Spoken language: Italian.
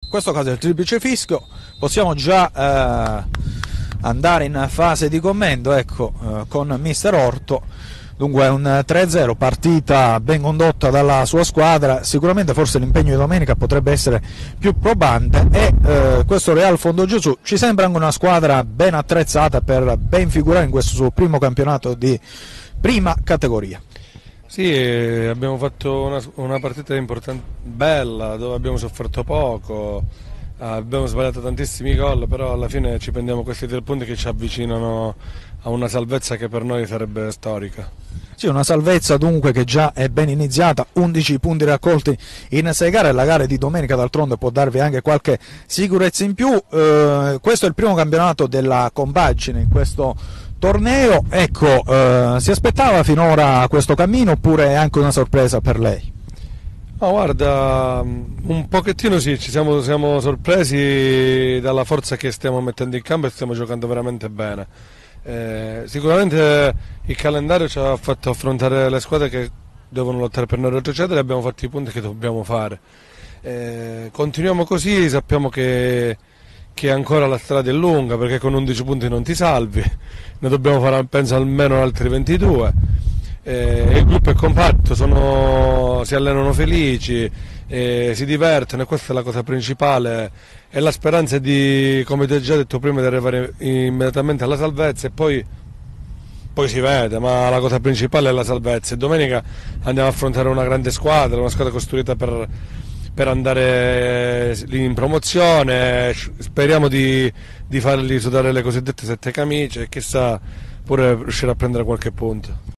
questo caso è il triplice fischio, possiamo già andare in fase di commento, ecco, con mister Orto. Dunque è un 3-0, partita ben condotta dalla sua squadra, sicuramente forse l'impegno di domenica potrebbe essere più probante e questo Real Fondo Gesù ci sembra anche una squadra ben attrezzata per ben figurare in questo suo primo campionato di prima categoria. Sì, abbiamo fatto una partita importante, bella, dove abbiamo sofferto poco, abbiamo sbagliato tantissimi gol, però alla fine ci prendiamo questi 3 punti che ci avvicinano a una salvezza che per noi sarebbe storica. Sì, una salvezza dunque che già è ben iniziata, 11 punti raccolti in 6 gare, la gara di domenica d'altronde può darvi anche qualche sicurezza in più. Questo è il primo campionato della compagine in questo torneo, ecco, si aspettava finora questo cammino oppure è anche una sorpresa per lei? No, guarda, un pochettino sì, siamo sorpresi dalla forza che stiamo mettendo in campo e stiamo giocando veramente bene. Sicuramente il calendario ci ha fatto affrontare le squadre che devono lottare per non retrocedere e abbiamo fatto i punti che dobbiamo fare. Continuiamo così, sappiamo che ancora la strada è lunga perché con 11 punti non ti salvi, ne dobbiamo fare penso almeno altri 22. Il gruppo è compatto, si allenano felici, si divertono e questa è la cosa principale e la speranza di, come ti ho già detto prima, di arrivare immediatamente alla salvezza e poi si vede, ma la cosa principale è la salvezza e domenica andiamo a affrontare una grande squadra, una squadra costruita per andare in promozione, speriamo di fargli sudare le cosiddette 7 camicie e chissà pure riuscire a prendere qualche punto.